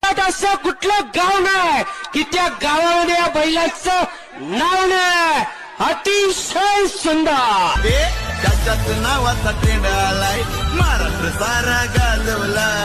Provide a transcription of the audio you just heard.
असं कुठलं गाव नाही की त्या गावामध्ये या बैलाचं नाव नाही. अतिशय सुंदर त्याच्यात नावाचा ट्रेंड आलाय महाराष्ट्र सारा गाजवला.